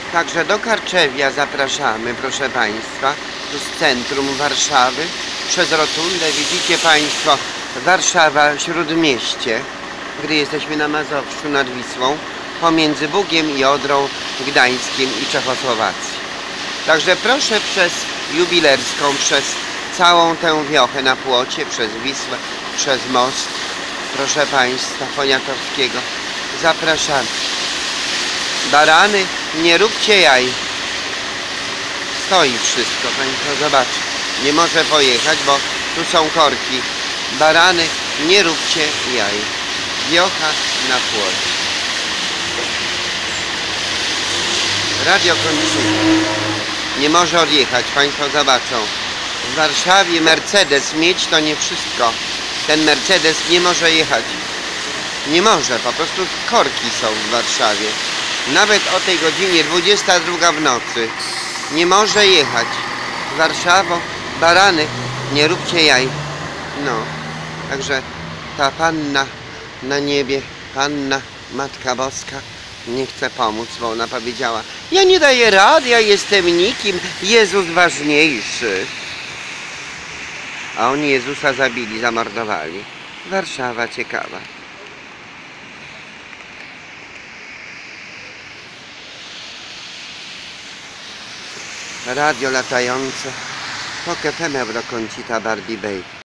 Także do Karczewia zapraszamy, proszę Państwa, tu z centrum Warszawy, przez rotundę. Widzicie Państwo, Warszawa, Śródmieście, gdy jesteśmy na Mazowszu nad Wisłą, pomiędzy Bugiem i Odrą, Gdańskiem i Czechosłowacją. Także proszę przez Jubilerską, przez całą tę wiochę na Płocie, przez Wisłę, przez most, proszę Państwa, Poniatowskiego, zapraszamy. Barany, nie róbcie jaj. Stoi wszystko, Państwo zobaczcie. Nie może pojechać, bo tu są korki. Barany, nie róbcie jaj. Wiocha na Płocie. Radio końcówki. Nie może odjechać, Państwo zobaczą. W Warszawie Mercedes mieć to nie wszystko. Ten Mercedes nie może jechać. Nie może, po prostu korki są w Warszawie. Nawet o tej godzinie 22 w nocy nie może jechać. Warszawo, barany, nie róbcie jaj. No, także ta Panna na niebie, Panna, Matka Boska, nie chce pomóc, bo ona powiedziała: ja nie daję rady, ja jestem nikim, Jezus ważniejszy. A oni Jezusa zabili, zamordowali. Warszawa ciekawa. Radio latające, Tok FM Eurokącita Barbie Bay.